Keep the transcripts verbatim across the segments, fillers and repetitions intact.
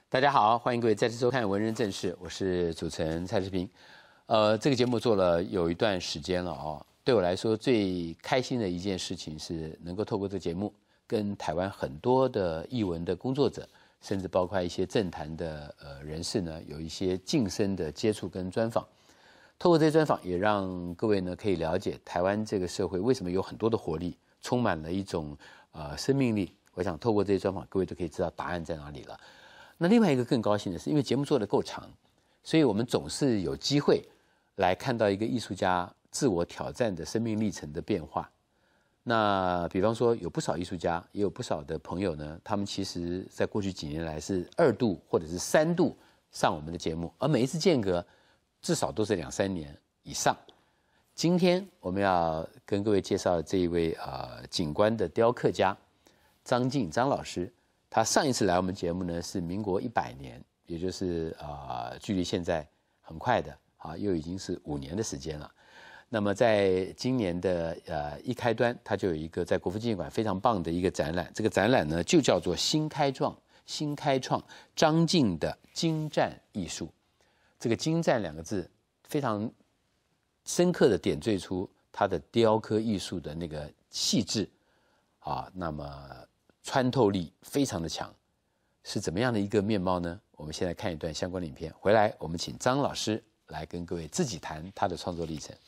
大家好，欢迎各位再次收看《文人正事》，我是主持人蔡世平。呃，这个节目做了有一段时间了哦，对我来说最开心的一件事情是能够透过这个节目，跟台湾很多的艺文的工作者，甚至包括一些政坛的呃人士呢，有一些近身的接触跟专访。透过这些专访，也让各位呢可以了解台湾这个社会为什么有很多的活力，充满了一种呃生命力。我想透过这些专访，各位都可以知道答案在哪里了。那另外一个更高兴的是，因为节目做得够长，所以我们总是有机会来看到一个艺术家自我挑战的生命历程的变化。那比方说，有不少艺术家，也有不少的朋友呢，他们其实在过去几年来是二度或者是三度上我们的节目，而每一次间隔至少都是两三年以上。今天我们要跟各位介绍的这一位呃景观的雕刻家张晋张老师。他上一次来我们节目呢是民国一百年，也就是呃距离现在很快的啊，又已经是五年的时间了。那么在今年的呃一开端，他就有一个在国父纪念馆非常棒的一个展览，这个展览呢就叫做新开创新开创张晋的精湛艺术。这个精湛两个字非常深刻的点缀出他的雕刻艺术的那个细致啊，那么穿透力非常的强，是怎么样的一个面貌呢？我们先来看一段相关的影片，回来我们请张老师来跟各位自己谈他的创作历程。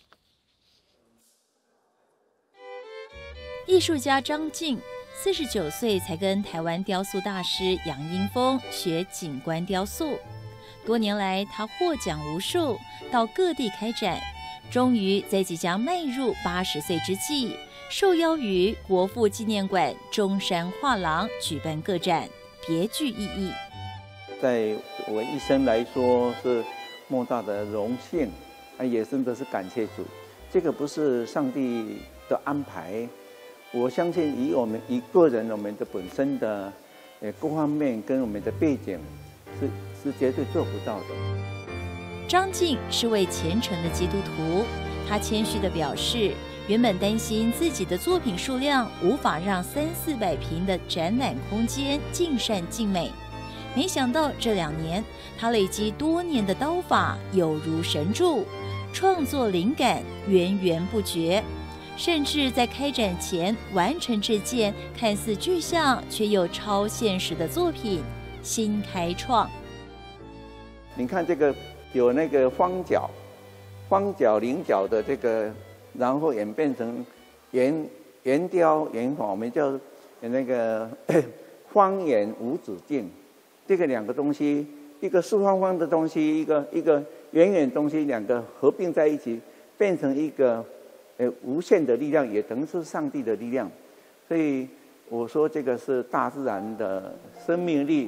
艺术家张晋四十九岁才跟台湾雕塑大师杨英风学景观雕塑，多年来他获奖无数，到各地开展，终于在即将迈入八十岁之际，受邀于国父纪念馆中山画廊举办个展，别具意义。 在我一生来说是莫大的荣幸，啊，也真的是感谢主。这个不是上帝的安排，我相信以我们一个人我们的本身的呃各方面跟我们的背景是是绝对做不到的。 张晋是位虔诚的基督徒，他谦虚地表示，原本担心自己的作品数量无法让三四百平的展览空间尽善尽美，没想到这两年他累积多年的刀法有如神助，创作灵感源源不绝，甚至在开展前完成这件看似具象却又超现实的作品新开创。 你看这个有那个方角方角菱角的这个，然后演变成圆圆雕圆仿，我们叫那个方圆无止境。这个两个东西，一个四方方的东西，一个一个圆圆东西，两个合并在一起，变成一个呃无限的力量，也等于是上帝的力量。所以我说这个是大自然的生命力。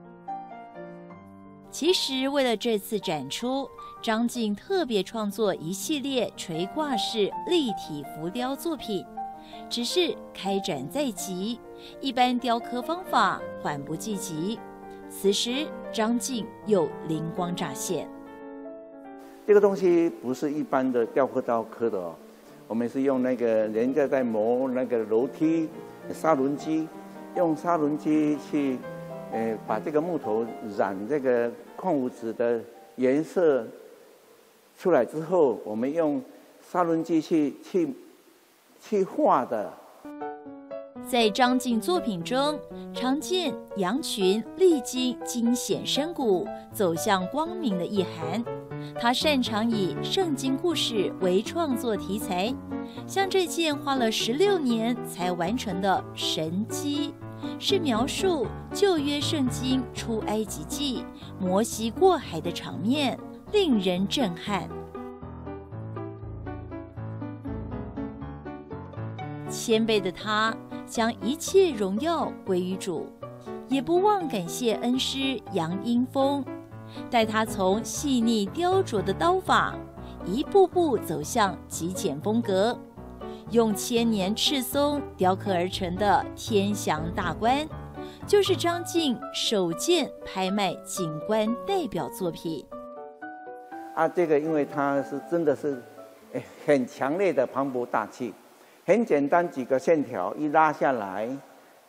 其实为了这次展出，张晋特别创作一系列垂挂式立体浮雕作品，只是开展在即，一般雕刻方法缓不济急。此时张晋又灵光乍现， 这个东西不是一般的雕刻刀刻的哦，我们是用那个人家在磨那个楼梯砂轮机，用砂轮机去呃把这个木头染这个矿物质的颜色出来之后，我们用砂轮机去去去画的。 在张晋作品中，常见羊群历经惊险深谷，走向光明的意涵。他擅长以圣经故事为创作题材，像这件花了十六年才完成的神迹，是描述旧约圣经出埃及记摩西过海的场面，令人震撼。谦卑的他将一切荣耀归于主，也不忘感谢恩师杨英风，带他从细腻雕琢的刀法，一步步走向极简风格，用千年赤松雕刻而成的天祥大观，就是张晋首件拍卖景观代表作品。 啊，这个因为它是真的是很强烈的磅礴大气，很简单几个线条一拉下来，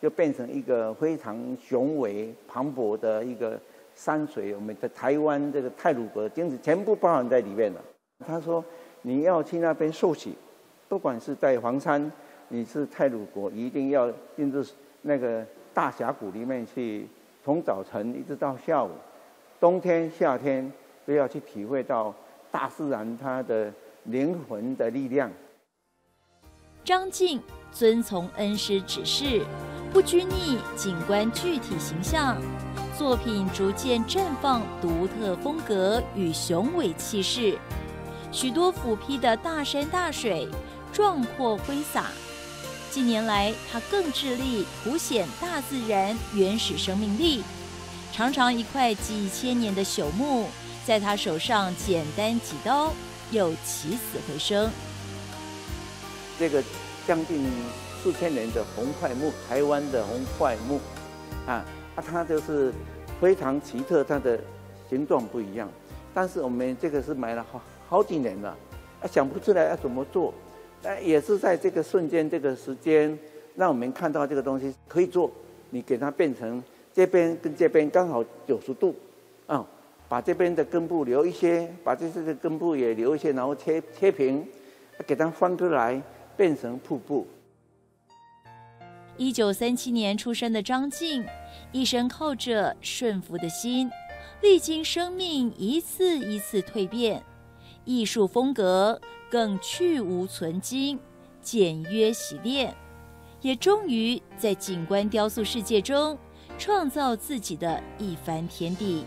就变成一个非常雄伟磅礴的一个山水，我们的台湾这个太鲁阁金子全部包含在里面了。他说你要去那边受洗，不管是在黄山，你是太鲁阁，一定要进入那个大峡谷里面去，从早晨一直到下午，冬天夏天都要去体会到大自然它的灵魂的力量。 张晋遵从恩师指示，不拘泥景观具体形象，作品逐渐绽放独特风格与雄伟气势。许多俯披的大山大水，壮阔挥洒。近年来，他更致力凸显大自然原始生命力。常常一块几千年的朽木，在他手上简单几刀，又起死回生。 这个将近四千年的红桧木，台湾的红桧木，啊，啊，它就是非常奇特，它的形状不一样。但是我们这个是买了好好几年了，啊，想不出来要怎么做，啊，也是在这个瞬间、这个时间，让我们看到这个东西可以做，你给它变成这边跟这边刚好九十度，啊，把这边的根部留一些，把这些的根部也留一些，然后切切平，给它翻出来。变成瀑布。 一九三七年出生的张晋，一生靠着顺服的心，历经生命一次一次蜕变，艺术风格更去无存精，简约洗练，也终于在景观雕塑世界中创造自己的一番天地。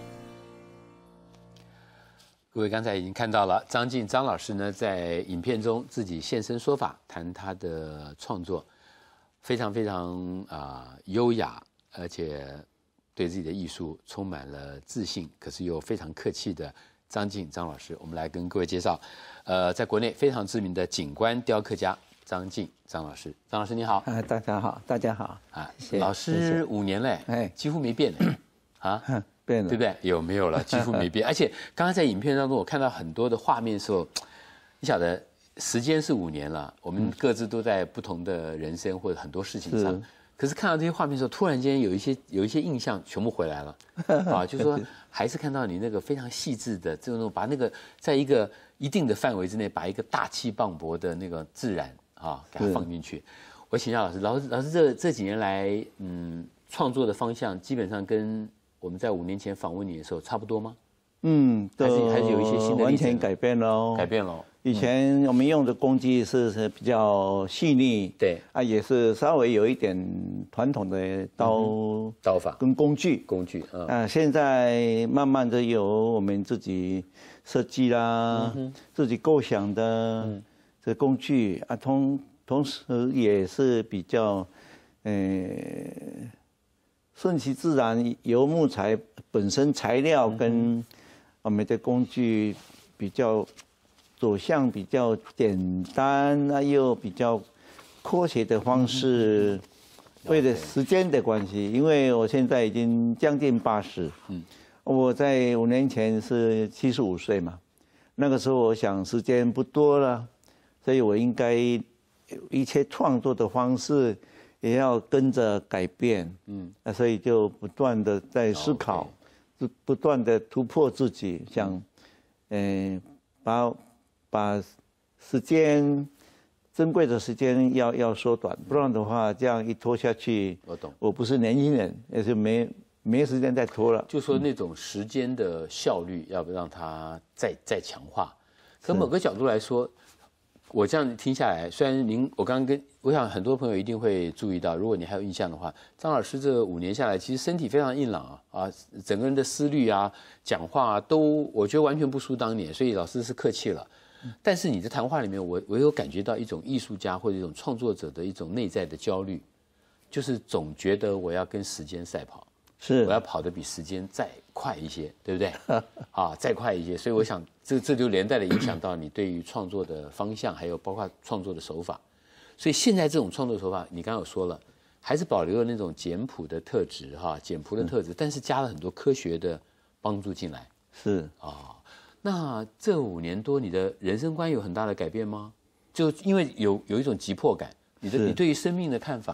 各位刚才已经看到了，张晋张老师呢在影片中自己现身说法，谈他的创作，非常非常啊、呃、优雅，而且对自己的艺术充满了自信，可是又非常客气的张晋张老师，我们来跟各位介绍，呃，在国内非常知名的景观雕刻家张晋张老师。张老师你好。 啊，大家好，大家好啊， 谢谢老师五年嘞，哎，几乎没变嘞，啊。 变了， 对不对？有没有了？几乎没变。而且刚刚在影片当中，我看到很多的画面的时候，你晓得，时间是五年了，我们各自都在不同的人生或者很多事情上。可是看到这些画面的时候，突然间有一些有一些印象全部回来了，啊，就是说还是看到你那个非常细致的这种，把那个在一个一定的范围之内，把一个大气磅礴的那个自然啊给它放进去。我请教老师，老师老师这这几年来，嗯，创作的方向基本上跟我们在五年前访问你的时候差不多吗？ 嗯， 还是还是有一些新的完全改变了， 改变了。 以前我们用的工具是是比较细腻， 对啊，也是稍微有一点传统的刀、 嗯、刀法跟工具工具啊、 呃。现在慢慢的有我们自己设计啦，嗯、自己构想的这工具啊，同同时也是比较，呃。顺其自然，由木材本身材料跟我们的工具比较走向比较简单啊，又比较科学的方式。为了时间的关系，因为我现在已经将近八十，嗯，我在五年前是七十五岁嘛，那个时候我想时间不多了，所以我应该一切创作的方式。也要跟着改变，嗯，那所以就不断的在思考，不不断的突破自己，想，嗯、呃，把把时间珍贵的时间要要缩短，不然的话，这样一拖下去， 我懂， 我不是年轻人，也是没没时间再拖了。 就说那种时间的效率，要不让它再再强化。从某个角度来说。我这样听下来，虽然您我刚刚跟我想很多朋友一定会注意到，如果你还有印象的话，张老师这五年下来，其实身体非常硬朗啊啊，整个人的思虑啊、讲话啊，都我觉得完全不输当年，所以老师是客气了。但是你的谈话里面，我我有感觉到一种艺术家或者一种创作者的一种内在的焦虑，就是总觉得我要跟时间赛跑， 是我要跑得比时间再快一些，对不对？啊，再快一些，所以我想。这这就连带的影响到你对于创作的方向，还有包括创作的手法。所以现在这种创作手法，你刚刚有说了，还是保留了那种简朴的特质，哈，简朴的特质，但是加了很多科学的帮助进来。 是啊、哦，那这五年多，你的人生观有很大的改变吗？就因为有有一种急迫感，你的你对于生命的看法，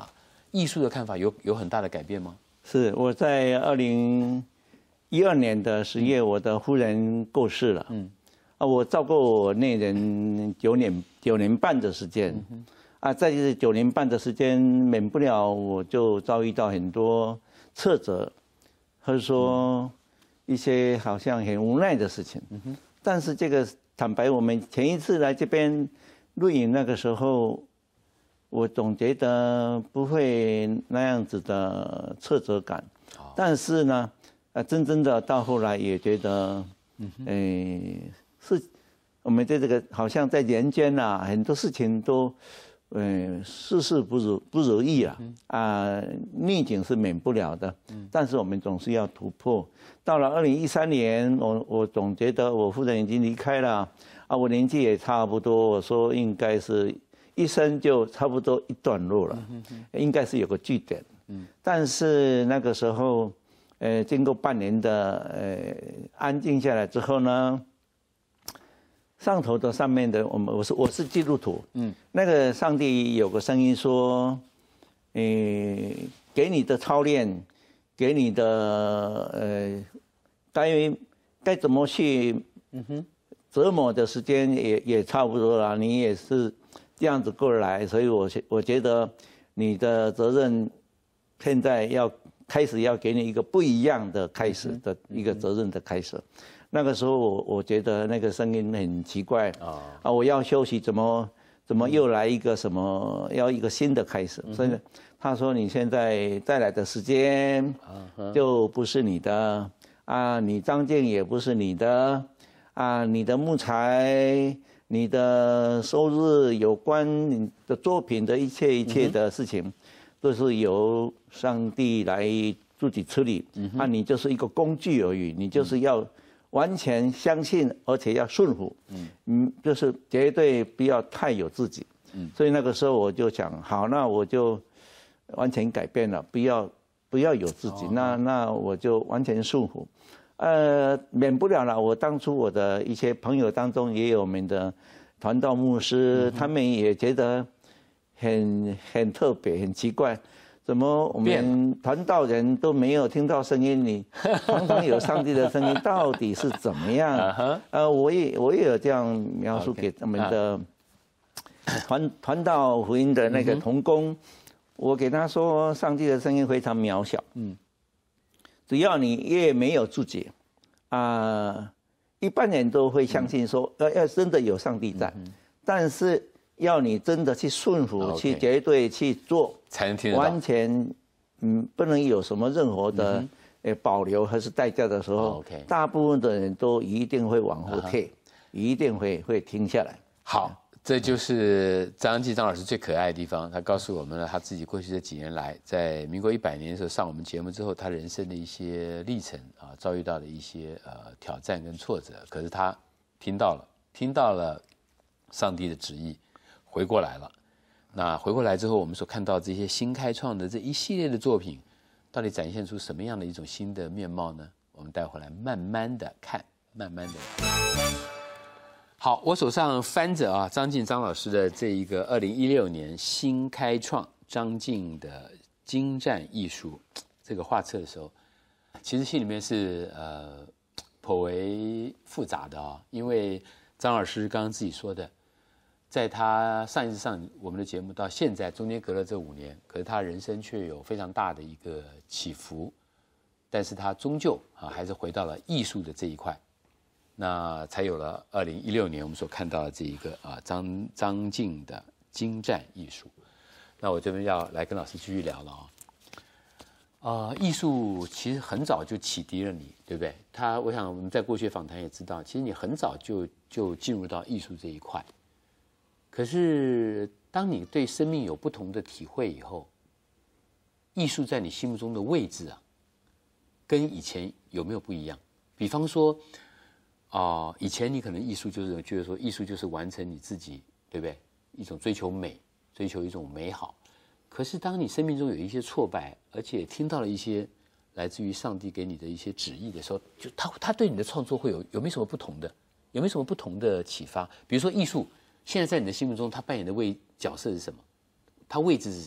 艺术的看法有有很大的改变吗？ 是我在二零一二年的十月，我的夫人过世了。嗯，啊，我照顾我那人九年九年半的时间。嗯、啊，在这九年半的时间，免不了我就遭遇到很多挫折，或者说一些好像很无奈的事情。嗯哼，但是这个坦白，我们前一次来这边录影那个时候，我总觉得不会那样子的挫折感，但是呢，呃，真正的到后来也觉得，嗯，是我们在这个好像在人间啊，很多事情都，嗯，事事不如不如意啊，啊，逆境是免不了的，但是我们总是要突破。到了二零一三年，我我总觉得我夫人已经离开了，啊，我年纪也差不多，我说应该是。一生就差不多一段落了，应该是有个据点。但是那个时候，呃，经过半年的呃安静下来之后呢，上头的上面的我们我是我是基督徒，嗯，那个上帝有个声音说，呃，给你的操练，给你的呃该该怎么去折磨的时间也也差不多了，你也是。这样子过来，所以我我觉得你的责任现在要开始要给你一个不一样的开始的一个责任的开始。那个时候我我觉得那个声音很奇怪啊，啊我要休息，怎么怎么又来一个什么要一个新的开始？所以他说你现在再来的时间就不是你的啊，你张健也不是你的啊，你的木材。你的收入有关你的作品的一切一切的事情，都是由上帝来自己处理。嗯、啊，你就是一个工具而已，你就是要完全相信，而且要顺服。嗯，嗯，就是绝对不要太有自己。嗯，所以那个时候我就想，好，那我就完全改变了，不要不要有自己，哦、那那我就完全顺服。呃，免不了了。我当初我的一些朋友当中也有我们的传道牧师，嗯、他们也觉得很很特别、很奇怪，怎么我们传道人都没有听到声音？你常常有上帝的声音，到底是怎么样？呃，我也我也有这样描述给我们的传传道福音的那个同工，我给他说，上帝的声音非常渺小。嗯。只要你越没有自己，啊、呃，一般人都会相信说，呃，要真的有上帝在，嗯、但是要你真的去顺服，哦、去绝对去做， 才能听得到， 完全，嗯，不能有什么任何的、嗯、呃保留还是代价的时候，哦 okay、大部分的人都一定会往后退，啊、一定会会停下来。 好。这就是张阳季张老师最可爱的地方，他告诉我们了他自己过去这几年来，在民国一百年的时候上我们节目之后，他人生的一些历程啊，遭遇到的一些呃挑战跟挫折，可是他听到了，听到了上帝的旨意，回过来了。那回过来之后，我们所看到这些新开创的这一系列的作品，到底展现出什么样的一种新的面貌呢？我们待会儿来慢慢的看，慢慢的看。好，我手上翻着啊，张晋张老师的这一个二零一六年新开创张晋的精湛艺术这个画册的时候，其实心里面是呃颇为复杂的啊，因为张老师刚刚自己说的，在他上一次上我们的节目到现在中间隔了这五年，可是他人生却有非常大的一个起伏，但是他终究啊还是回到了艺术的这一块。那才有了二零一六年我们所看到的这一个啊张张晋的精湛艺术。那我这边要来跟老师继续聊了啊。呃，艺术其实很早就启迪了你，对不对？他，我想我们在过去访谈也知道，其实你很早就就进入到艺术这一块。可是当你对生命有不同的体会以后，艺术在你心目中的位置啊，跟以前有没有不一样？比方说。啊、呃，以前你可能艺术就是觉得说，艺术就是完成你自己，对不对？一种追求美，追求一种美好。可是当你生命中有一些挫败，而且听到了一些来自于上帝给你的一些旨意的时候，就他他对你的创作会有有没有什么不同的？有没有什么不同的启发？比如说艺术，现在在你的心目中，它扮演的位角色是什么？它位置是什么？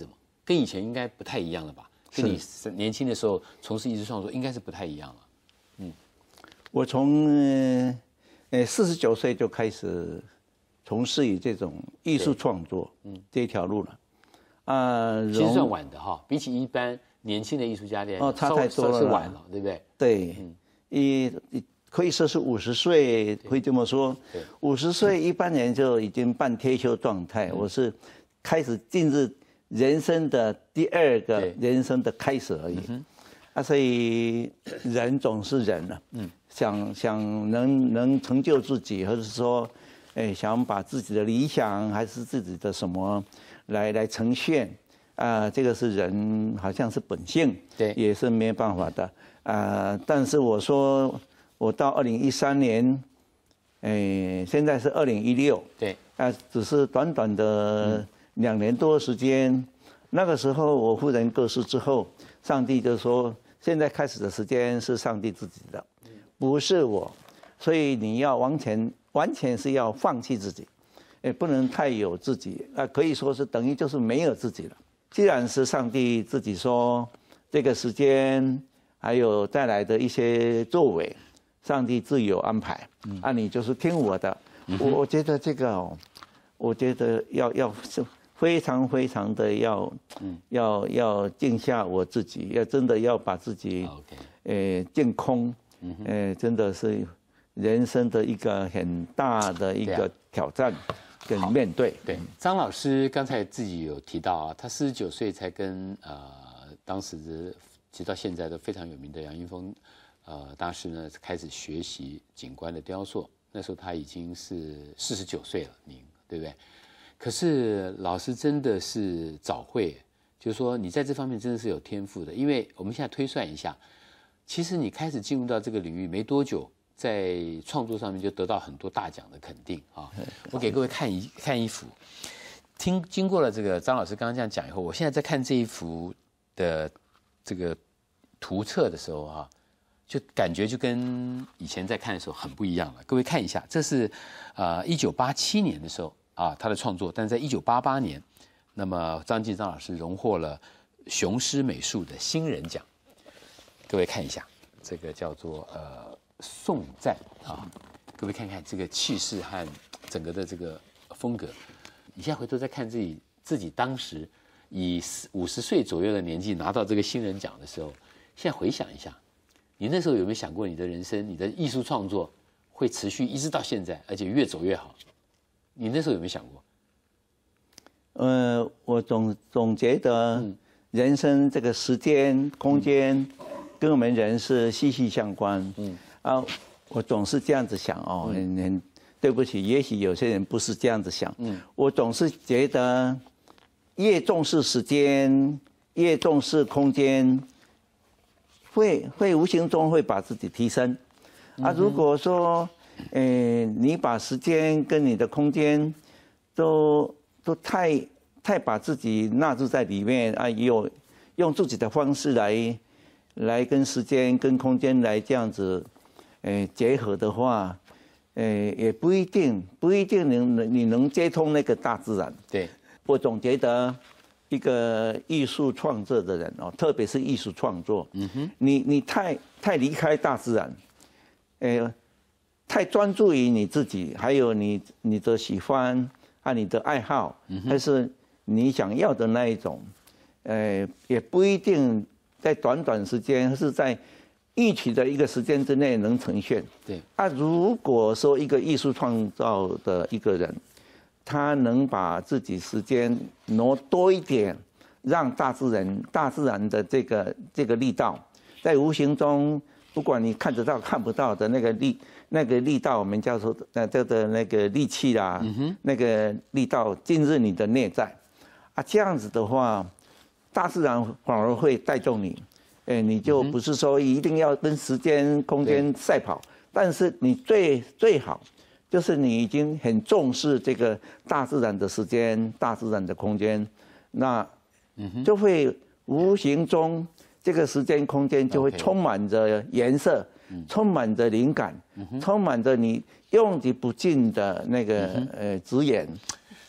跟以前应该不太一样了吧？跟你年轻的时候从事艺术创作应该是不太一样了。嗯， 我从呃四十九岁就开始从事于这种艺术创作，嗯，这条路了。啊， 其实算晚的哈，比起一般年轻的艺术家来讲， 哦，差太多了， 是晚了，对不对？ 对，嗯，一可以说是五十岁，可以这么说。五十岁一般人就已经半退休状态，我是开始进入人生的第二个人生的开始而已。啊，所以人总是人了，嗯，想想能能成就自己，或者说，哎，想把自己的理想还是自己的什么来来呈现，啊、呃，这个是人好像是本性， 对， 也是没有办法的，啊、呃，但是我说我到二零一三年，哎，现在是二零一六， 对， 啊、呃，只是短短的两年多时间，嗯、那个时候我夫人过世之后，上帝就说。现在开始的时间是上帝自己的，不是我，所以你要完全完全是要放弃自己，也不能太有自己啊，可以说是等于就是没有自己了。既然是上帝自己说这个时间还有带来的一些作为，上帝自有安排，啊，你就是听我的。我我觉得这个哦，我觉得要要是。非常非常的要，嗯，要要静下我自己，要真的要把自己，呃，净空，呃，真的是人生的一个很大的一个挑战跟面对。 对，张老师刚才自己有提到啊，他四十九岁才跟呃当时直到现在都非常有名的杨英风呃大师呢开始学习景观的雕塑，那时候他已经是四十九岁了，您对不对？可是老师真的是早会，就是说你在这方面真的是有天赋的，因为我们现在推算一下，其实你开始进入到这个领域没多久，在创作上面就得到很多大奖的肯定啊！我给各位看一看一幅，听经过了这个张老师刚刚这样讲以后，我现在在看这一幅的这个图册的时候啊，就感觉就跟以前在看的时候很不一样了。各位看一下，这是呃一九八七年的时候。啊，他的创作，但是在一九八八年，那么张继张老师荣获了雄狮美术的新人奖。各位看一下，这个叫做呃颂赞啊，各位看看这个气势和整个的这个风格。你现在回头再看自己自己当时以五十岁左右的年纪拿到这个新人奖的时候，现在回想一下，你那时候有没有想过你的人生、你的艺术创作会持续一直到现在，而且越走越好？你那时候有没有想过？ 呃，我总总觉得人生这个时间、空间跟我们人是息息相关。嗯啊，我总是这样子想哦，很很对不起，也许有些人不是这样子想。嗯，我总是觉得越重视时间，越重视空间，会会无形中会把自己提升。啊，如果说呃，你把时间跟你的空间都都太太把自己纳入在里面啊，有用自己的方式来来跟时间跟空间来这样子，呃，结合的话，呃，也不一定不一定能你能接通那个大自然。 对， 我总觉得一个艺术创作的人哦，特别是艺术创作，嗯哼，你你太太离开大自然，呃。太专注于你自己，还有你你的喜欢和你的爱好，还是你想要的那一种，呃，也不一定在短短时间，是在预期的一个时间之内能呈现。 对。 啊，如果说一个艺术创造的一个人，他能把自己时间挪多一点，让大自然大自然的这个这个力道，在无形中，不管你看得到看不到的那个力。那个力道，我们叫做呃这个那个力气啦，嗯、那个力道进入你的内在，啊，这样子的话，大自然反而会带动你，哎，你就不是说一定要跟时间、空间赛跑，但是你最最好就是你已经很重视这个大自然的时间、大自然的空间，那就会无形中这个时间、空间就会充满着颜色。充满着灵感，充满着你用之不尽的那个呃字眼。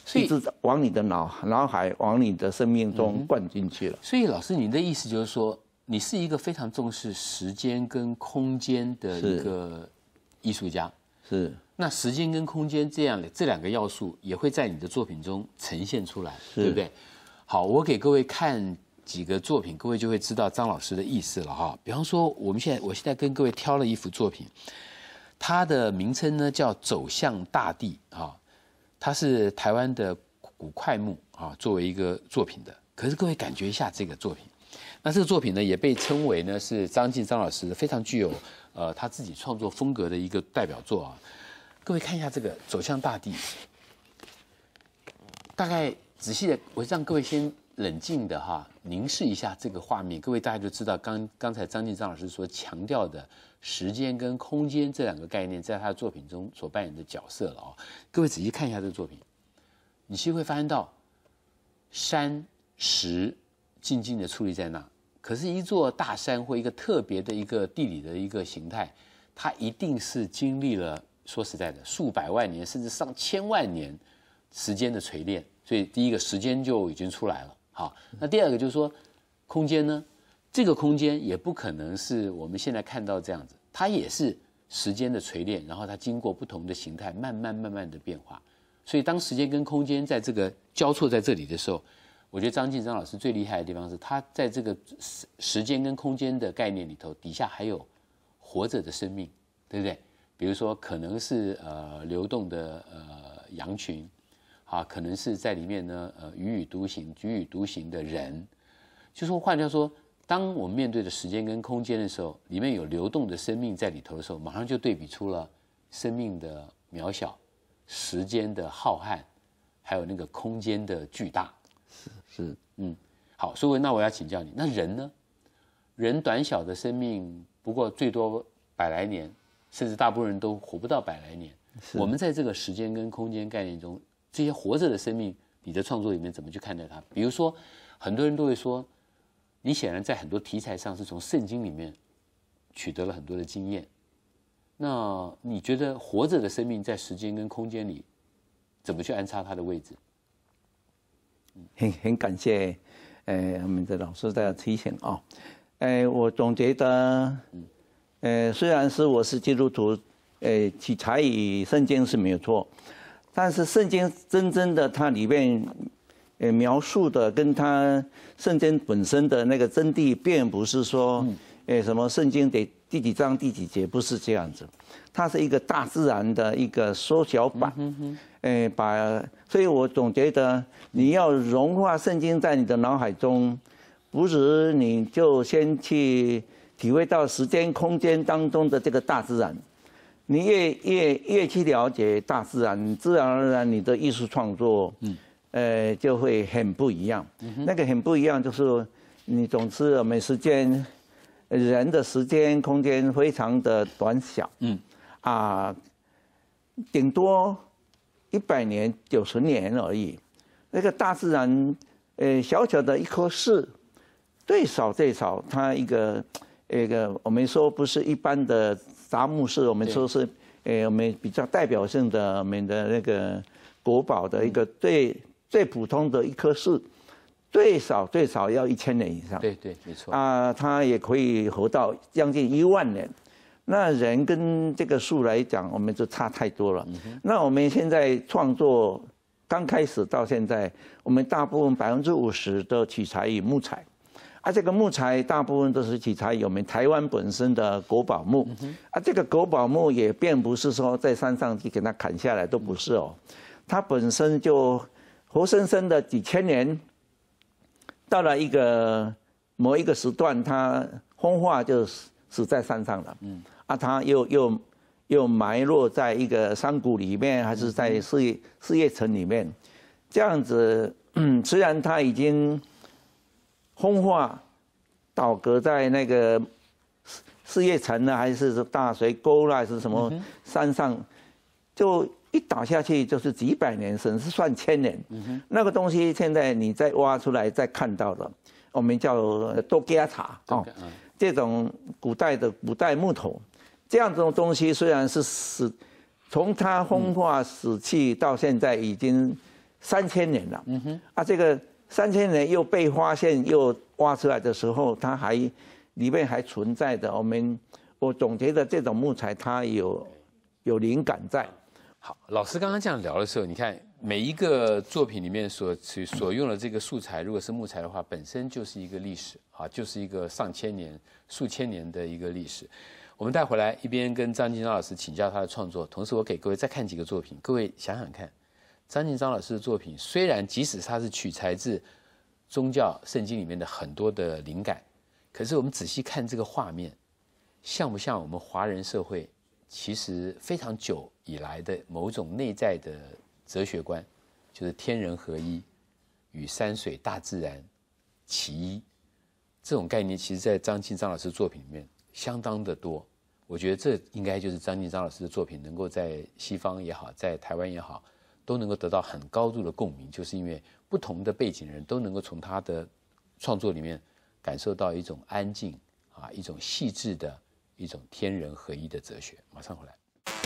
一直往你的脑脑海、往你的生命中灌进去了。 所以老师，你的意思就是说，你是一个非常重视时间跟空间的一个艺术家。 是。 那时间跟空间这样的这两个要素也会在你的作品中呈现出来，对不对？好，我给各位看几个作品，各位就会知道张老师的意思了哈。比方说，我们现在我现在跟各位挑了一幅作品，它的名称呢叫《走向大地》啊，它是台湾的古块木啊作为一个作品的。可是各位感觉一下这个作品，那这个作品呢也被称为呢是张晋张老师非常具有呃他自己创作风格的一个代表作啊。各位看一下这个《走向大地》，大概仔细的，我让各位先冷静的哈凝视一下这个画面，各位大家就知道刚刚才张晋张老师所强调的时间跟空间这两个概念，在他的作品中所扮演的角色了哦。各位仔细看一下这个作品，你其实会发现到山石静静的矗立在那，可是一座大山或一个特别的一个地理的一个形态，它一定是经历了。说实在的，数百万年甚至上千万年时间的锤炼，所以第一个时间就已经出来了。好，那第二个就是说，空间呢，这个空间也不可能是我们现在看到这样子，它也是时间的锤炼，然后它经过不同的形态，慢慢慢慢的变化。所以当时间跟空间在这个交错在这里的时候，我觉得张晋张老师最厉害的地方是，他在这个时间跟空间的概念里头，底下还有活着的生命，对不对？比如说，可能是呃流动的呃羊群，啊，可能是在里面呢呃踽踽独行、踽踽独行的人。就说换句话说，当我们面对的时间跟空间的时候，里面有流动的生命在里头的时候，马上就对比出了生命的渺小、时间的浩瀚，还有那个空间的巨大。 是是， 嗯，好，所以那我要请教你，那人呢？人短小的生命，不过最多百来年。甚至大部分人都活不到百来年。我们在这个时间跟空间概念中，这些活着的生命，你的创作里面怎么去看待它？比如说，很多人都会说，你显然在很多题材上是从圣经里面取得了很多的经验。那你觉得活着的生命在时间跟空间里，怎么去安插它的位置？ 很很感谢，呃，我们的老师的提醒啊、哦，呃，我总觉得，嗯。呃，虽然是我是基督徒，呃，取材于圣经是没有错，但是圣经真正的它里面，呃，描述的跟它圣经本身的那个真谛，并不是说，呃，什么圣经的第几章第几节，不是这样子，它是一个大自然的一个缩小版，呃，把，所以我总觉得你要融化圣经在你的脑海中，不是你就先去。体会到时间、空间当中的这个大自然，你越越越去了解大自然，自然而然你的艺术创作，嗯，呃，就会很不一样。嗯、那个很不一样，就是你总是没时间，人的时间、空间非常的短小，嗯，啊，顶多一百年、九十年而已。那个大自然，呃，小小的一棵树，最少最少它一个。那个我们说不是一般的杂木树，我们说是，呃，我们比较代表性的我们的那个国宝的一个最最普通的一棵树，最少最少要一千年以上。 对对，没错。 啊，它也可以活到将近一万年。那人跟这个树来讲，我们就差太多了。嗯、那我们现在创作刚开始到现在，我们大部分百分之五十都取材于木材。啊，这个木材大部分都是取材我们台湾本身的国宝木，啊，这个国宝木也并不是说在山上去给它砍下来，都不是哦，它本身就活生生的几千年，到了一个某一个时段，它风化就死死在山上了，嗯，啊，它又又又埋落在一个山谷里面，还是在四叶四叶层里面，这样子，嗯，虽然它已经。风化倒戈在那个四叶层呢，还是大水沟啦，还是什么山上，就一倒下去就是几百年，甚至算千年。嗯、那个东西现在你再挖出来再看到的，我们叫多加茶哦，这种古代的古代木头，这样种东西虽然是死，从它风化死去到现在已经三千年了。嗯哼，啊，这个三千年又被发现又挖出来的时候，它还里面还存在的。我们我总觉得这种木材它有有灵感在。 好，老师刚刚这样聊的时候，你看每一个作品里面所所用的这个素材，如果是木材的话，本身就是一个历史啊，就是一个上千年、数千年的一个历史。我们带回来，一边跟张晋章老师请教他的创作，同时我给各位再看几个作品。各位想想看，张晋章老师的作品，虽然即使他是取材自宗教圣经里面的很多的灵感，可是我们仔细看这个画面，像不像我们华人社会其实非常久以来的某种内在的哲学观，就是天人合一与山水大自然其一这种概念，其实在张晋章老师的作品里面相当的多。我觉得这应该就是张晋章老师的作品能够在西方也好，在台湾也好，都能够得到很高度的共鸣，就是因为不同的背景人都能够从他的创作里面感受到一种安静啊，一种细致的一种天人合一的哲学。马上回来。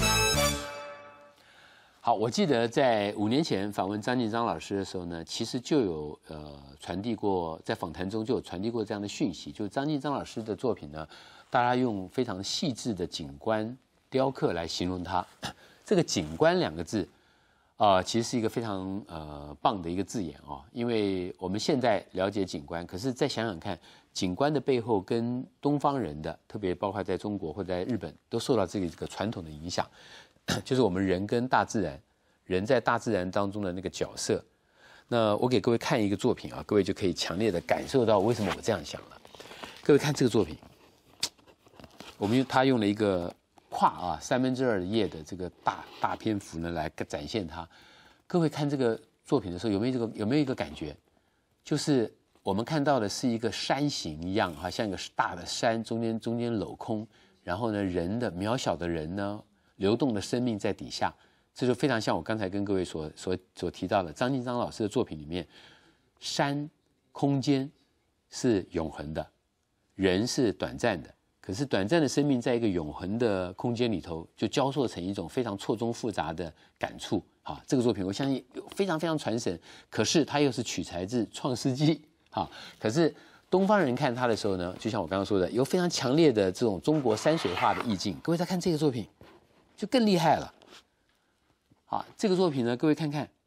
好，我记得在五年前访问张晋章老师的时候呢，其实就有呃传递过，在访谈中就有传递过这样的讯息，就是张晋章老师的作品呢，大家用非常细致的景观雕刻来形容它。这个景观两个字，啊、呃，其实是一个非常呃棒的一个字眼哦，因为我们现在了解景观，可是再想想看，景观的背后跟东方人的，特别包括在中国或在日本，都受到这个这个传统的影响。就是我们人跟大自然，人在大自然当中的那个角色。那我给各位看一个作品啊，各位就可以强烈的感受到为什么我这样想了。各位看这个作品，我们用他用了一个跨啊三分之二页的这个大大篇幅呢来展现它。各位看这个作品的时候，有没有这个有没有一个感觉？就是我们看到的是一个山形一样，好像一个大的山，中间中间镂空，然后呢，人的渺小的人呢。流动的生命在底下，这就非常像我刚才跟各位所所所提到的张晋章老师的作品里面，山空间是永恒的，人是短暂的，可是短暂的生命在一个永恒的空间里头，就交错成一种非常错综复杂的感触啊！这个作品我相信非常非常传神，可是它又是取材自《创世纪》啊，可是东方人看它的时候呢，就像我刚刚说的，有非常强烈的这种中国山水画的意境。各位再看这个作品。就更厉害了，好，这个作品呢，各位看看，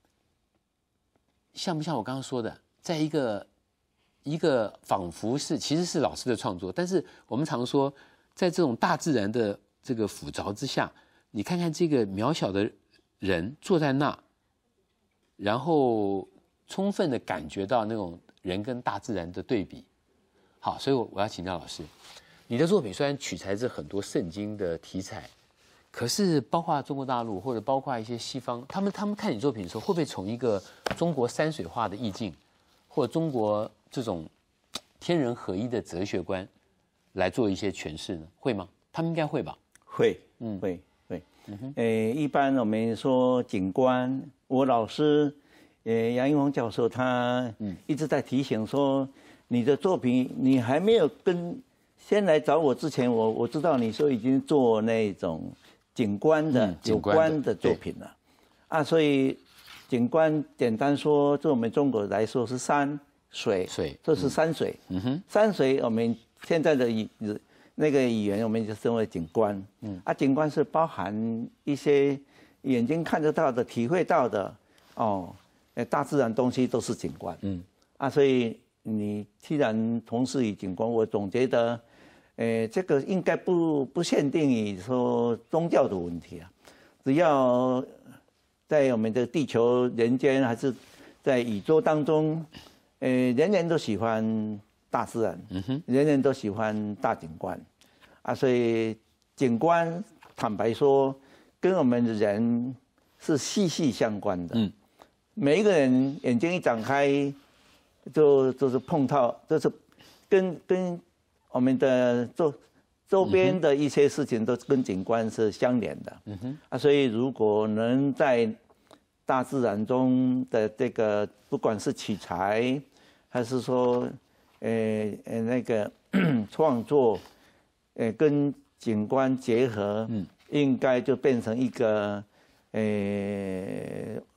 像不像我刚刚说的，在一个一个仿佛是其实是老师的创作，但是我们常说，在这种大自然的这个辅照之下，你看看这个渺小的人坐在那，然后充分的感觉到那种人跟大自然的对比。好，所以我我要请教老师，你的作品虽然取材自很多圣经的题材。可是，包括中国大陆或者包括一些西方，他们他们看你作品的时候，会不会从一个中国山水画的意境，或者中国这种天人合一的哲学观来做一些诠释呢？会吗？他们应该会吧？ 会，嗯，会会。嗯哼，诶，一般我们说景观，我老师，呃，杨英宏教授他一直在提醒说，你的作品你还没有跟先来找我之前，我我知道你说已经做那种。景观的、嗯、有关的作品了，啊，所以景观简单说，就我们中国来说是山水，水这是山水，嗯哼，山水我们现在的语那个语言我们就称为景观，嗯，啊，景观是包含一些眼睛看得到的、体会到的，哦，大自然东西都是景观，嗯，啊，所以你既然从事于景观，我总觉得。呃，这个应该不不限定于说宗教的问题啊，只要在我们的地球人间还是在宇宙当中，呃，人人都喜欢大自然，嗯哼，人人都喜欢大景观，啊，所以景观坦白说跟我们人是息息相关的，嗯，每一个人眼睛一展开，就就是碰到，就是跟跟。我们的周周边的一些事情都跟景观是相连的，嗯哼，啊，所以如果能在大自然中的这个，不管是取材，还是说，呃呃那个创作，呃跟景观结合，嗯，应该就变成一个，呃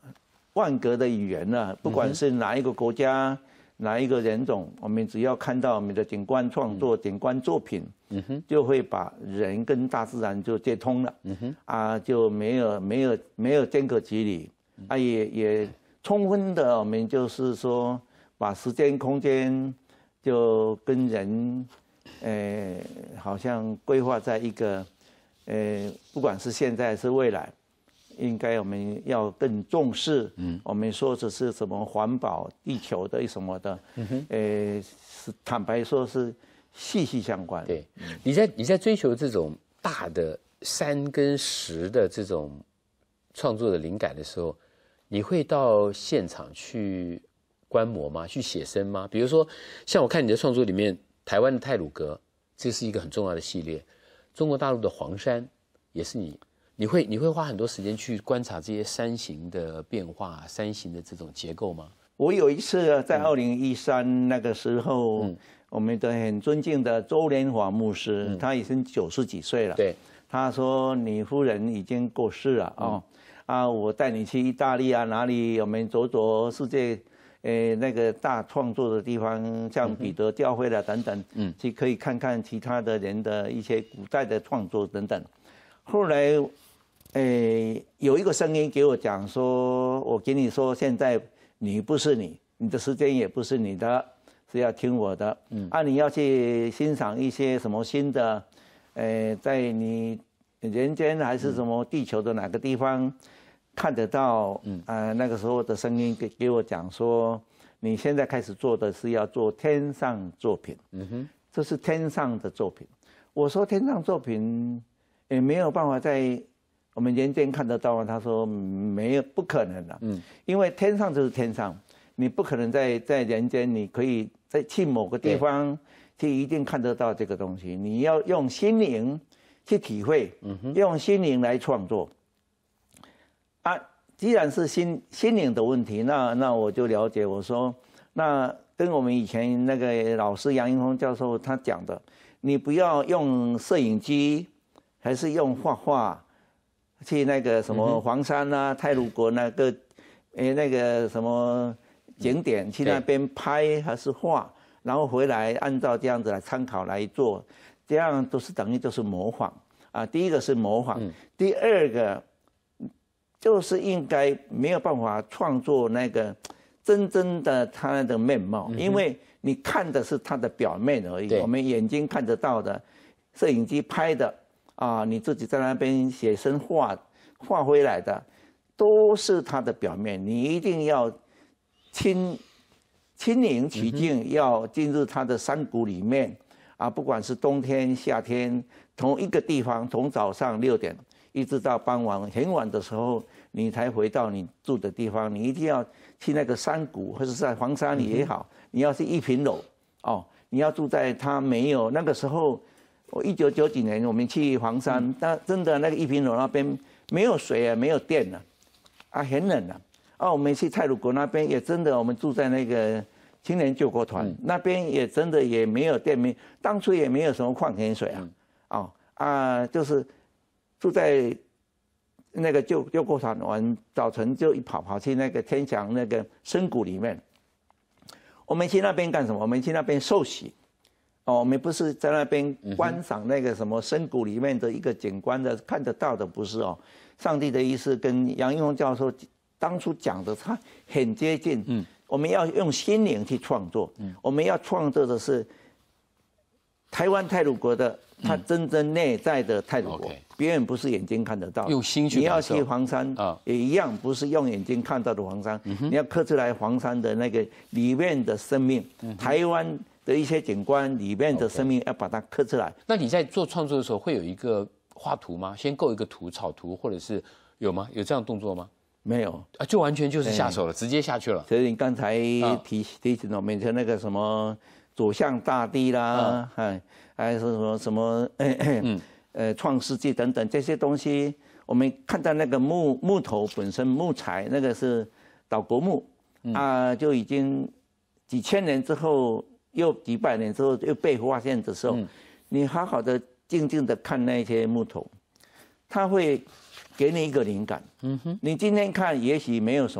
万国的语言呢，不管是哪一个国家、哪一个人种，我们只要看到我们的景观创作、景观作品，嗯哼，就会把人跟大自然就接通了，嗯哼，啊，就没有没有没有间隔距离，啊，也也充分的我们就是说把时间空间就跟人，呃，好像规划在一个，呃，不管是现在是未来。应该我们要更重视，嗯，我们说的是什么环保、地球的什么的，嗯哼，呃，是坦白说是息息相关。 对，你在你在追求这种大的山跟石的这种创作的灵感的时候，你会到现场去观摩吗？去写生吗？比如说，像我看你的创作里面，台湾的太鲁阁，这是一个很重要的系列；中国大陆的黄山，也是你。你会你会花很多时间去观察这些山形的变化、山形的这种结构吗？ 我有一次在二零一三那个时候，嗯、我们的很尊敬的周连华牧师，嗯、他已经九十几岁了。 对， 他说：“你夫人已经过世了啊、哦，嗯、啊，我带你去意大利啊，哪里我们走走世界，呃，那个大创作的地方，像彼得教会了等等，嗯，去可以看看其他的人的一些古代的创作等等。后来。”诶，有一个声音给我讲说，我跟你说，现在你不是你，你的时间也不是你的，是要听我的。嗯，啊，你要去欣赏一些什么新的，呃，在你人间还是什么地球的哪个地方看得到？嗯，啊，那个时候的声音给给我讲说，你现在开始做的是要做天上作品。嗯哼，这是天上的作品。我说天上作品也没有办法在。我们人间看得到，他说没有，不可能的，嗯，因为天上就是天上，你不可能在在人间，你可以在去某个地方去一定看得到这个东西，你要用心灵去体会，嗯哼，用心灵来创作。啊，既然是心心灵的问题，那那我就了解，我说那跟我们以前那个老师杨英峰教授他讲的，你不要用摄影机，还是用画画。去那个什么黄山啊、太鲁阁那个，诶那个什么景点，去那边拍还是画，然后回来按照这样子来参考来做，这样都是等于都是模仿啊。第一个是模仿，第二个就是应该没有办法创作那个真正的他的面貌，因为你看的是他的表面而已，我们眼睛看得到的，摄影机拍的。啊，你自己在那边写生画画回来的，都是它的表面。你一定要亲亲临其境，嗯、要进入它的山谷里面啊，不管是冬天、夏天，同一个地方，从早上六点一直到傍晚很晚的时候，你才回到你住的地方。你一定要去那个山谷，或者是在黄山里也好，嗯、你要是一品楼哦，你要住在它没有那个时候。我一九九几年我们去黄山，那真的那个一品楼那边没有水啊，没有电啊，啊很冷啊。啊，我们去太鲁阁那边也真的，我们住在那个青年救国团、嗯、那边也真的也没有电，没当初也没有什么矿泉水啊，嗯、哦啊就是住在那个救救国团完，早晨就一跑跑去那个天祥那个深谷里面。我们去那边干什么？我们去那边受洗。哦，我们不是在那边观赏那个什么深谷里面的一个景观的，看得到的不是哦。上帝的意思跟杨英峰教授当初讲的，他很接近。嗯，我们要用心灵去创作。嗯，我们要创作的是台湾太鲁阁的，它真正内在的太鲁阁，别人不是眼睛看得到。 用心去。 你要去黄山啊，也一样，不是用眼睛看到的黄山，你要刻出来黄山的那个里面的生命，台湾。的一些景观里面的生命要把它刻出来。Okay. 那你在做创作的时候会有一个画图吗？先构一个图，草图，或者是有吗？有这样动作吗？ 没有啊，就完全就是下手了，直接下去了。 所以你刚才提提醒我们的那个什么走向大地啦，哎，还是什么什么，嗯，呃，创世纪等等这些东西，我们看到那个木木头本身木材，那个是岛国木、嗯、啊，就已经几千年之后。又几百年之后又被发现的时候，嗯、你好好的静静的看那些木头，它会给你一个灵感。嗯哼，你今天看也许没有什么，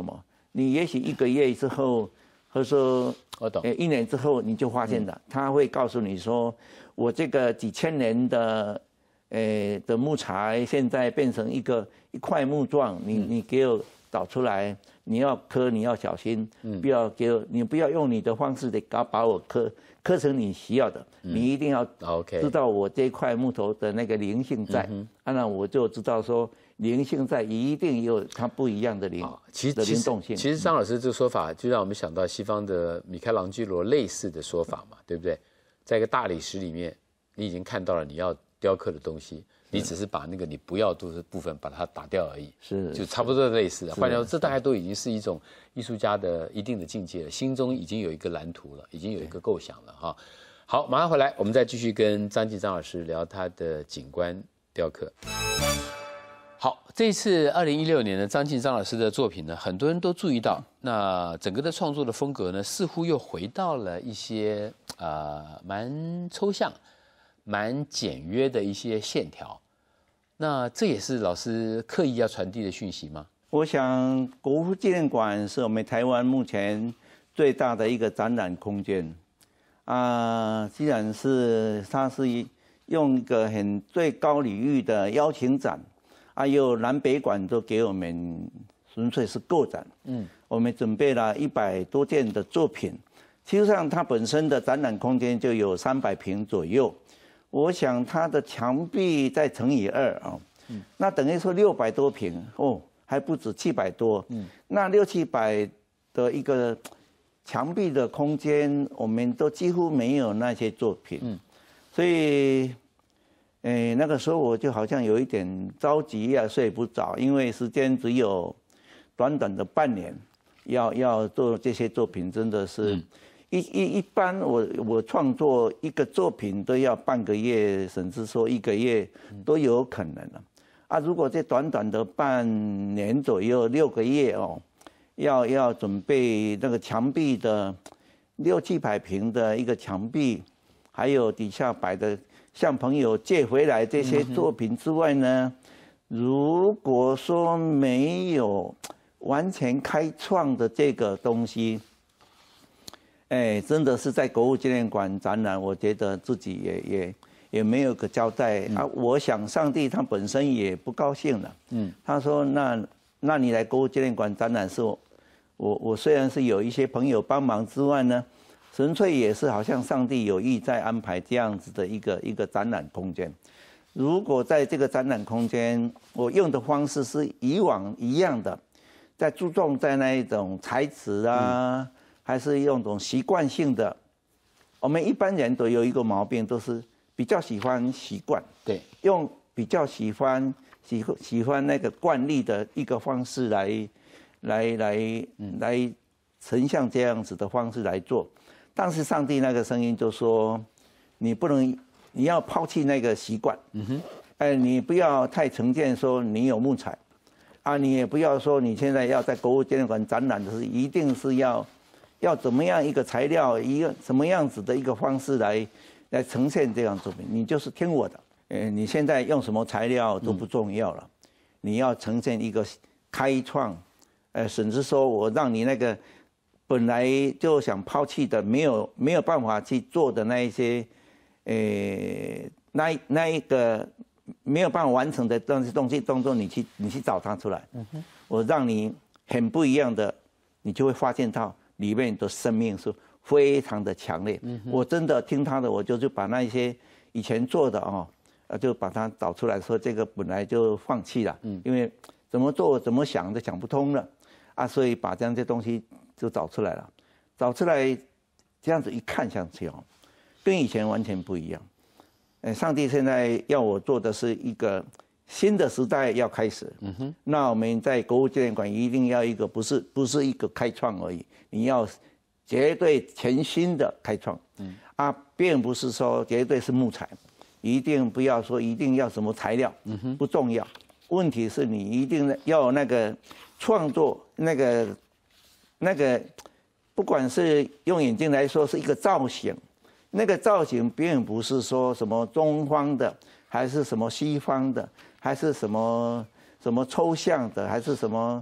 你也许一个月之后，或者说我懂， 一年之后你就发现了，他会告诉你说，我这个几千年的，呃的木材现在变成一个一块木状，你你给我找出来，你要刻你要小心，不要给我你不要用你的方式得把把我刻刻成你需要的，你一定要知道我这块木头的那个灵性在，啊那我就知道说。灵性在一定有它不一样的灵， 其实的灵动性。 其实张老师这个说法，就让我们想到西方的米开朗基罗类似的说法嘛，对不对？在一个大理石里面，你已经看到了你要雕刻的东西，你只是把那个你不要的部分把它打掉而已， 是就差不多类似的。换句话说，这大概都已经是一种艺术家的一定的境界了，心中已经有一个蓝图了，已经有一个构想了哈。好，马上回来，我们再继续跟张晋张老师聊他的景观雕刻。好，这一次二零一六年的张晋张老师的作品呢，很多人都注意到，那整个的创作的风格呢，似乎又回到了一些呃蛮抽象、蛮简约的一些线条。那这也是老师刻意要传递的讯息吗？ 我想，国父纪念馆是我们台湾目前最大的一个展览空间啊、呃。既然是它是用一个很最高领域的邀请展。还有南北馆都给我们纯粹是个展，嗯，我们准备了一百多件的作品，其实上它本身的展览空间就有三百平左右，我想它的墙壁再乘以二啊，嗯，那等于说六百多平哦，还不止七百多，嗯，那六七百的一个墙壁的空间，我们都几乎没有那些作品，嗯，所以。诶，那个时候我就好像有一点着急啊，睡不着，因为时间只有短短的半年，要要做这些作品，真的是，嗯、一一一般我我创作一个作品都要半个月，甚至说一个月都有可能了。啊，如果这短短的半年左右六个月哦，要要准备那个墙壁的六七百平的一个墙壁，还有底下摆的。向朋友借回来这些作品之外呢，如果说没有完全开创的这个东西，哎，真的是在国父纪念馆展览，我觉得自己也也也没有个交代啊。我想上帝他本身也不高兴了，嗯，他说那那你来国父纪念馆展览是我我我虽然是有一些朋友帮忙之外呢。纯粹也是好像上帝有意在安排这样子的一个一个展览空间。如果在这个展览空间，我用的方式是以往一样的，在注重在那一种材质啊，嗯、还是用种习惯性的。我们一般人都有一个毛病，都是比较喜欢习惯， 对， 用比较喜欢喜喜欢那个惯例的一个方式来来来、嗯、来呈现这样子的方式来做。但是上帝那个声音就说，你不能，你要抛弃那个习惯，嗯哼，哎，你不要太成见说你有木材，啊，你也不要说你现在要在国父纪念馆展览的是一定是要，要怎么样一个材料，一个什么样子的一个方式来，来呈现这样作品，你就是听我的，呃，你现在用什么材料都不重要了，嗯、你要呈现一个开创，呃，甚至说我让你那个。本来就想抛弃的，没有没有办法去做的那一些，呃，那那一个没有办法完成的东西东西当中，你去你去找它出来，嗯哼，我让你很不一样的，你就会发现到里面的生命是非常的强烈。嗯、我真的听他的，我就就把那些以前做的哦，呃，就把它找出来说这个本来就放弃了，嗯，因为怎么做怎么想都想不通了，啊，所以把这样些东西。就找出来了，找出来，这样子一看上去哦，跟以前完全不一样。呃，上帝现在要我做的是一个新的时代要开始。嗯哼。那我们在国父纪念馆一定要一个不是不是一个开创而已，你要绝对全新的开创。嗯。啊，并不是说绝对是木材，一定不要说一定要什么材料，嗯哼，不重要。问题是你一定要那个创作那个。那个，不管是用眼睛来说是一个造型，那个造型并不是说什么东方的，还是什么西方的，还是什么什么抽象的，还是什么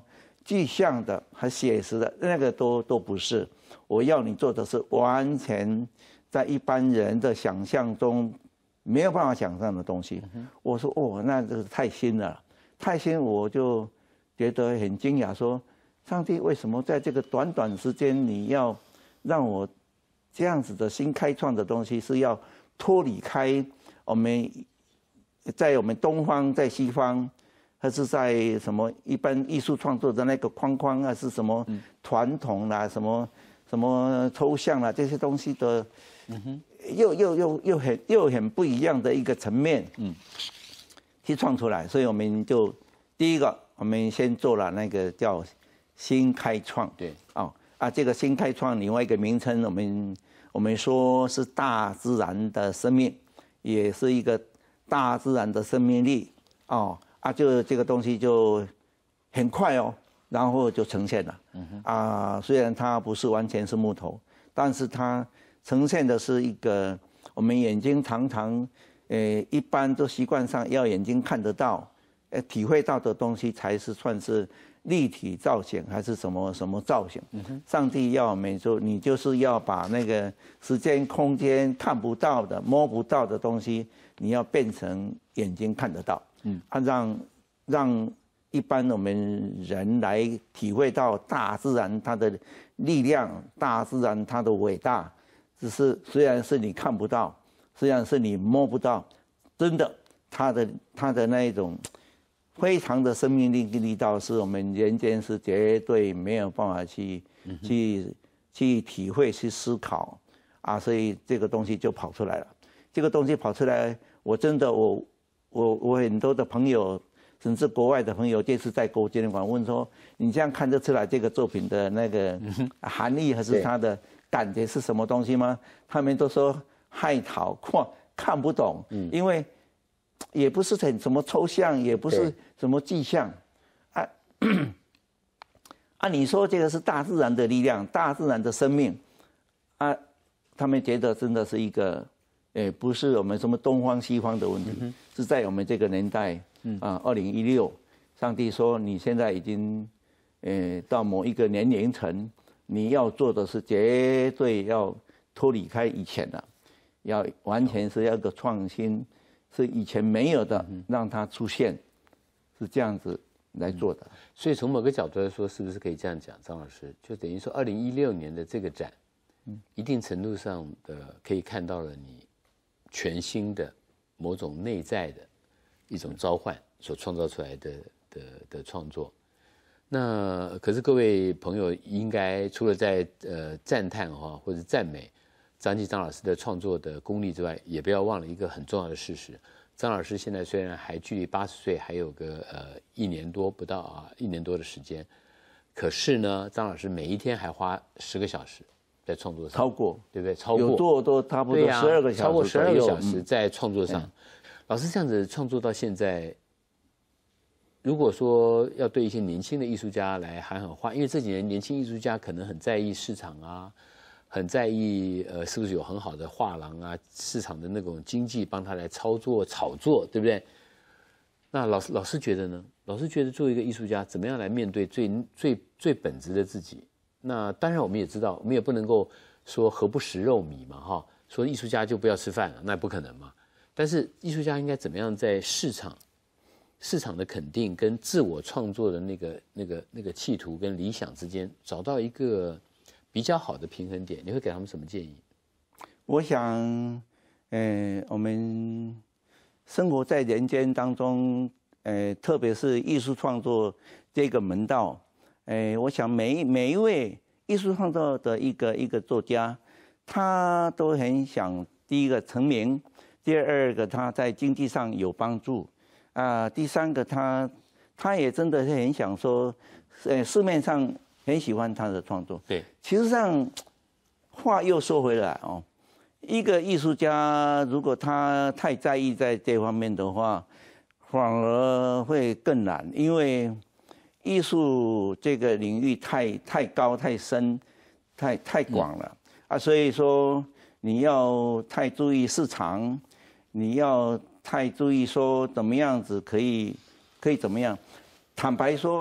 具象的和写实的那个都都不是。我要你做的是完全在一般人的想象中没有办法想象的东西。我说哦，那这个太新了，太新，我就觉得很惊讶，说上帝为什么在这个短短时间你要让我这样子的新开创的东西是要脱离开我们在我们东方在西方，还是在什么一般艺术创作的那个框框啊，是什么传统啦、啊，什么什么抽象啦、啊、这些东西的，又又又又很又很不一样的一个层面，嗯，去创出来。所以我们就第一个，我们先做了那个叫新开创， 对， 哦啊，这个新开创另外一个名称，我们我们说是大自然的生命，也是一个大自然的生命力，哦啊，就这个东西就很快哦，然后就呈现了，嗯哼，啊，虽然它不是完全是木头，但是它呈现的是一个我们眼睛常常，呃，一般都习惯上要眼睛看得到，呃，体会到的东西才是算是立体造型还是什么什么造型？嗯、上帝要我们说，你就是要把那个时间、空间看不到的、摸不到的东西，你要变成眼睛看得到。嗯，啊，让让一般我们人来体会到大自然它的力量，大自然它的伟大。只是虽然是你看不到，虽然是你摸不到，真的，它的它的那一种。非常的生命力力道，是我们人间是绝对没有办法去、嗯、去去体会、去思考啊，所以这个东西就跑出来了。这个东西跑出来，我真的我我我很多的朋友，甚至国外的朋友，这次在国纪念馆问说，你这样看得出来这个作品的那个含义还是它的感觉是什么东西吗？他们都说骇讨看看不懂，嗯、因为。也不是很什么抽象，也不是什么具象，啊，啊，你说这个是大自然的力量，大自然的生命，啊，他们觉得真的是一个，诶，不是我们什么东方西方的问题，嗯、是在我们这个年代，啊，二零一六，上帝说你现在已经，呃，到某一个年龄层，你要做的是绝对要脱离开以前的，要完全是要一个创新。是以前没有的，让它出现，是这样子来做的。 所以从某个角度来说，是不是可以这样讲，张老师？就等于说，二零一六年的这个展，一定程度上的可以看到了你全新的某种内在的一种召唤所创造出来的的的创作。那可是各位朋友应该除了在呃赞叹哈或者赞美张继张老师的创作的功力之外，也不要忘了一个很重要的事实：张老师现在虽然还距离八十岁还有个呃一年多不到啊，一年多的时间，可是呢，张老师每一天还花十个小时在创作上， 超过对不对？超过有多多差不多十二个小时， 超过十二个小时在创作上。嗯、老师这样子创作到现在，如果说要对一些年轻的艺术家来喊喊话，因为这几年年轻艺术家可能很在意市场啊。很在意，呃，是不是有很好的画廊啊，市场的那种经济帮他来操作、炒作，对不对？那老师老师觉得呢？老师觉得作为一个艺术家，怎么样来面对最最最本质的自己？那当然，我们也知道，我们也不能够说何不食肉糜嘛，哈，说艺术家就不要吃饭了，那不可能嘛。但是艺术家应该怎么样在市场、市场的肯定跟自我创作的那个、那个、那个企图跟理想之间找到一个比较好的平衡点，你会给他们什么建议？ 我想，呃，我们生活在人间当中，呃，特别是艺术创作这个门道，呃，我想每每一位艺术创作的一个一个作家，他都很想第一个成名，第二个他在经济上有帮助，啊、呃，第三个他他也真的是很想说，呃，市面上。很喜欢他的创作， 对。 其实上，话又说回来哦，一个艺术家如果他太在意在这方面的话，反而会更难，因为艺术这个领域太太高、太深、太太广了、嗯、啊，所以说你要太注意市场，你要太注意说怎么样子可以可以怎么样。坦白说。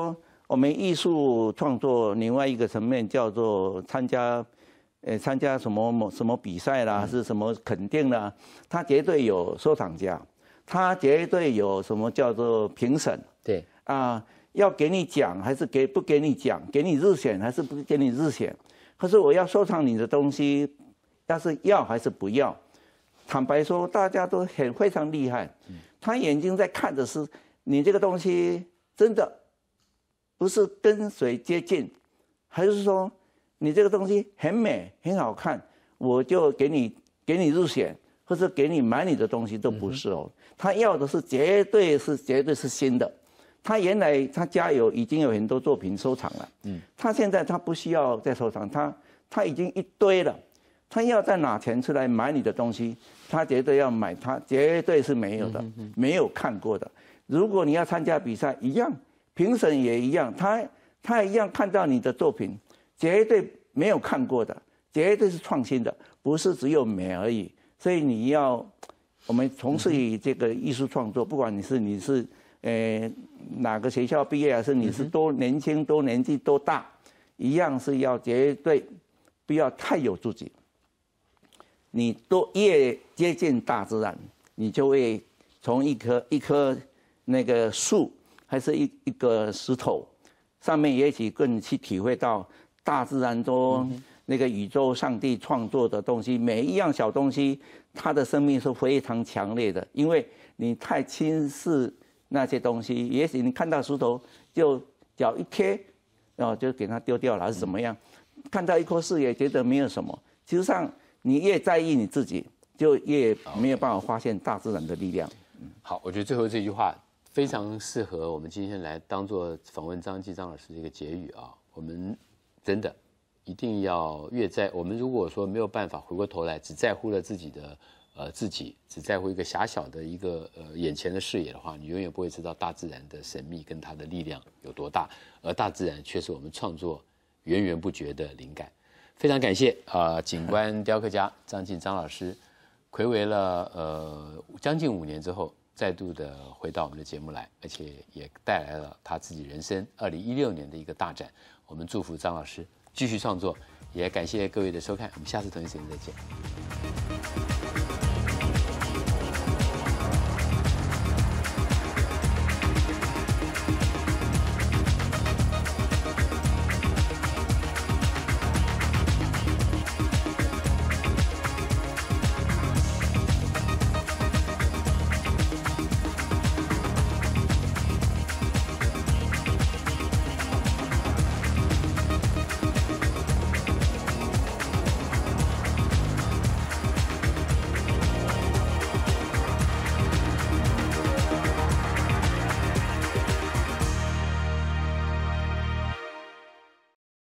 我们艺术创作另外一个层面叫做参加，呃，参加什么什么比赛啦，是什么肯定啦，它绝对有收藏家，它绝对有什么叫做评审， 对啊，要给你奖还是给不给你奖，给你日选还是不给你日选，可是我要收藏你的东西，要是要还是不要？坦白说，大家都很非常厉害，他眼睛在看的是你这个东西真的。不是跟谁接近，还是说你这个东西很美很好看，我就给你给你入选，或者给你买你的东西都不是哦。他要的是绝对是绝对是新的。他原来他家有已经有很多作品收藏了，嗯，他现在他不需要再收藏，他他已经一堆了，他要再拿钱出来买你的东西，他绝对要买，他绝对是没有的，没有看过的。如果你要参加比赛，一样。评审也一样，他他一样看到你的作品，绝对没有看过的，绝对是创新的，不是只有美而已。所以你要，我们从事于这个艺术创作，不管你是你是呃哪个学校毕业，还是你是多年轻、多年纪、多大，一样是要绝对不要太有自己。你多越接近大自然，你就会从一棵一棵那个树。还是一一个石头，上面也许更去体会到大自然中那个宇宙上帝创作的东西，每一样小东西，它的生命是非常强烈的。因为你太轻视那些东西，也许你看到石头就脚一贴，然后就给它丢掉了，还是怎么样？看到一棵树也觉得没有什么。实际上，你越在意你自己，就越没有办法发现大自然的力量。 好，我觉得最后这句话。非常适合我们今天来当做访问张继张老师的一个结语啊！我们真的一定要越在我们如果说没有办法回过头来，只在乎了自己的呃自己，只在乎一个狭小的一个呃眼前的视野的话，你永远不会知道大自然的神秘跟它的力量有多大，而大自然却是我们创作源源不绝的灵感。非常感谢啊、呃，景观雕刻家张继张老师，睽违了呃将近五年之后。再度的回到我们的节目来，而且也带来了他自己人生二零一六年的一个大展。我们祝福张老师继续创作，也感谢各位的收看，我们下次同一时间再见。